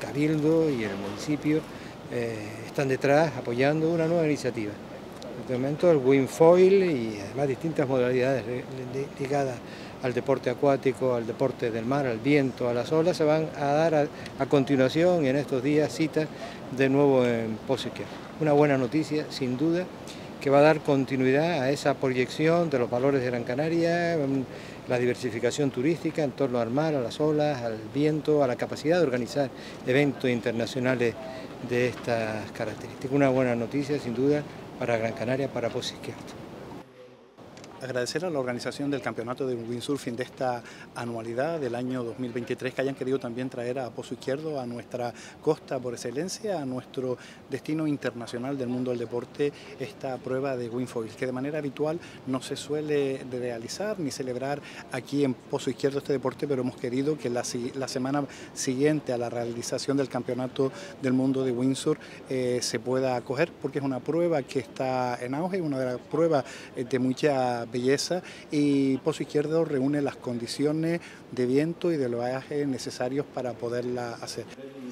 Cabildo y el municipio están detrás apoyando una nueva iniciativa. En este momento el wingfoil y además distintas modalidades ligadas al deporte acuático, al deporte del mar, al viento, a las olas, se van a dar a continuación y en estos días citas de nuevo en Pozo Izquierdo. Una buena noticia, sin duda, que va a dar continuidad a esa proyección de los valores de Gran Canaria, la diversificación turística en torno al mar, a las olas, al viento, a la capacidad de organizar eventos internacionales de estas características. Una buena noticia, sin duda, para Gran Canaria, para Pozo Izquierdo. Agradecer a la organización del campeonato de windsurfing de esta anualidad del año 2023 que hayan querido también traer a Pozo Izquierdo, a nuestra costa por excelencia, a nuestro destino internacional del mundo del deporte, esta prueba de wingfoil, que de manera habitual no se suele realizar ni celebrar aquí en Pozo Izquierdo este deporte, pero hemos querido que la semana siguiente a la realización del campeonato del mundo de windsurf se pueda acoger, porque es una prueba que está en auge, una de las pruebas de mucha belleza, y Pozo Izquierdo reúne las condiciones de viento y de oleaje necesarios para poderla hacer.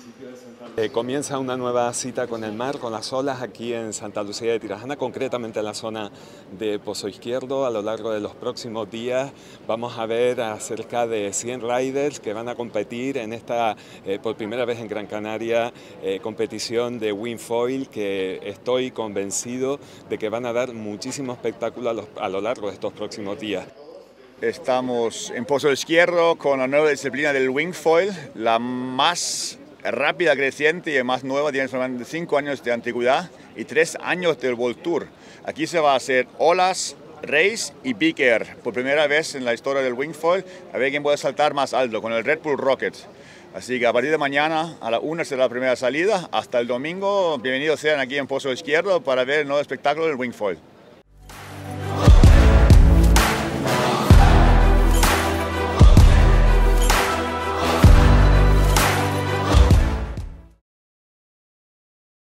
Comienza una nueva cita con el mar, con las olas aquí en Santa Lucía de Tirajana, concretamente en la zona de Pozo Izquierdo. A lo largo de los próximos días vamos a ver a cerca de 100 riders que van a competir en esta, por primera vez en Gran Canaria, competición de wingfoil, que estoy convencido de que van a dar muchísimo espectáculo a lo largo de estos próximos días. Estamos en Pozo Izquierdo con la nueva disciplina del wingfoil, la más rápida, creciente y más nueva. Tiene solamente 5 años de antigüedad y 3 años del World Tour. Aquí se va a hacer olas, race y big air. Por primera vez en la historia del wingfoil, a ver quién puede saltar más alto con el Red Bull Rocket. Así que a partir de mañana a la 1 será la primera salida. Hasta el domingo, bienvenidos sean aquí en Pozo Izquierdo para ver el nuevo espectáculo del wingfoil.